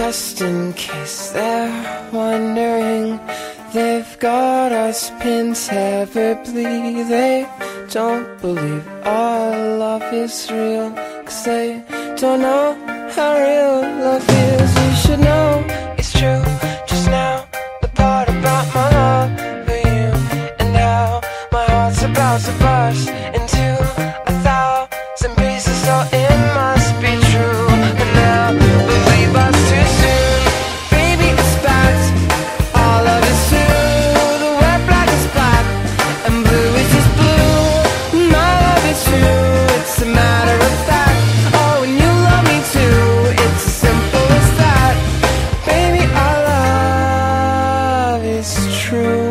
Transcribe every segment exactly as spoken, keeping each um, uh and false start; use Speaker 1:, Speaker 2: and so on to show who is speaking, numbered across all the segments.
Speaker 1: just in case they're wondering, they've got us pinned severably. They don't believe our love is real, 'cause they don't know how real love is. You should know it's true. Just now, the part about my love for you, and how my heart's about to burst into a thousand pieces. So it must be true. And now, believe us too soon. Baby, it's fact. All love is true. The wet black is black, and blue is just blue. My love is true. It's a matter of fact. Oh, and you love me too. It's as simple as that. Baby, our love is true.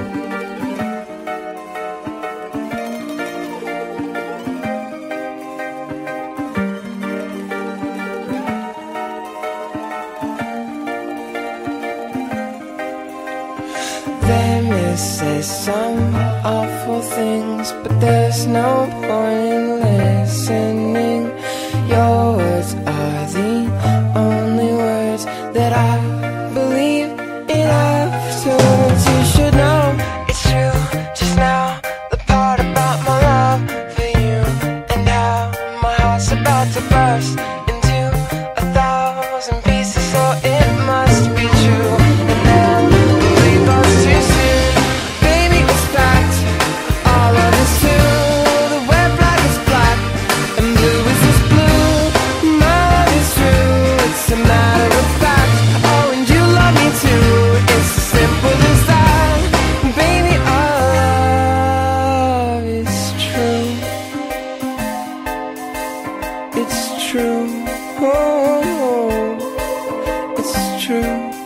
Speaker 1: They may say some awful things, but there's no point in listening. Your words are the only words that I believe in afterwards. You should know it's true. Just now, the part about my love for you, and how my heart's about to burst into a thousand pieces. So it must be true. And now, believe us too soon. Baby, it's fact. All love is true. The wet black is black, and blue is just blue. My love is true. It's a matter of fact. Oh, and you love me too. It's as simple as that. Baby, our love is true. It's true. Oh, it's true.